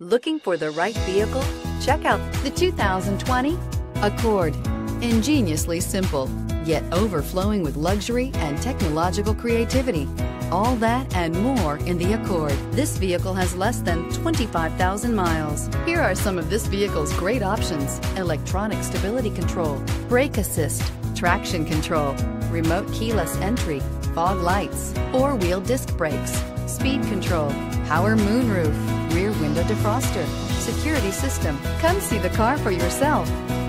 Looking for the right vehicle? Check out the 2020 Accord. Ingeniously simple, yet overflowing with luxury and technological creativity. All that and more in the Accord. This vehicle has less than 25,000 miles. Here are some of this vehicle's great options: electronic stability control, brake assist, traction control, remote keyless entry, fog lights, four-wheel disc brakes, speed control, power moonroof, rear window defroster, security system. Come see the car for yourself.